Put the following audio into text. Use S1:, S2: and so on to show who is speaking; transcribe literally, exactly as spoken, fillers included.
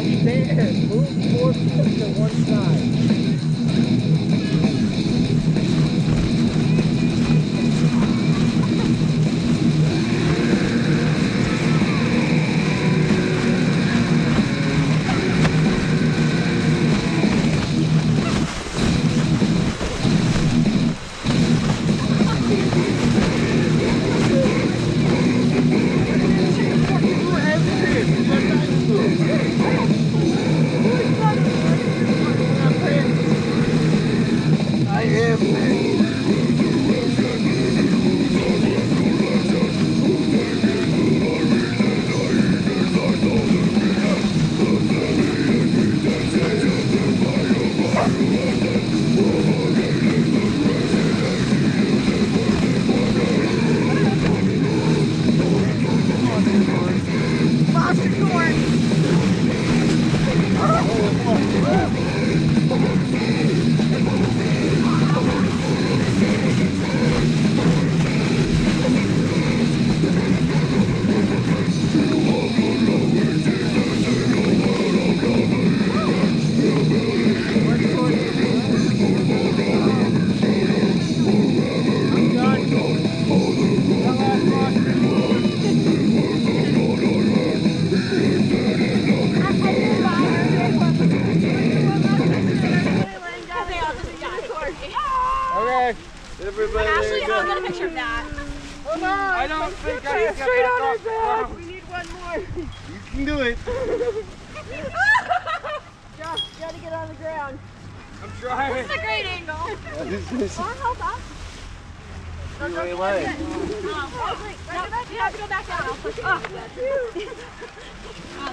S1: Stand. Move four feet to one side.
S2: Okay.
S3: Everybody, Ashley, I'll get a picture of that.
S2: Hold on. I don't think I can straight on her back.
S1: We need one more.
S2: You can do it.
S3: Josh, you gotta get on the ground.
S2: I'm trying.
S3: This is a great angle.
S1: I'll
S3: help us.
S1: No, no, no, no,
S3: you have to go back down. I'll push you.